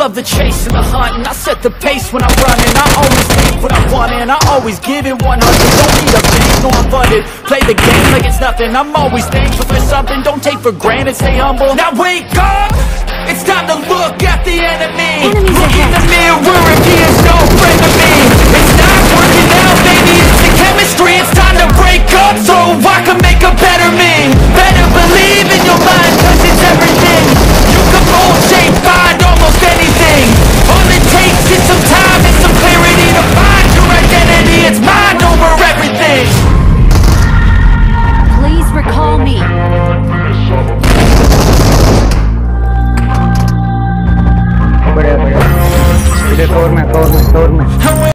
love the chase and the hunt, and I set the pace when I'm running. I always take what I want and I always give it 100. Don't need a bank, no I'm funded. Play the game like it's nothing. I'm always thankful for something. Don't take for granted, stay humble. Now wake up, it's time to look at the enemy. Look in the mirror and he is no friend of me.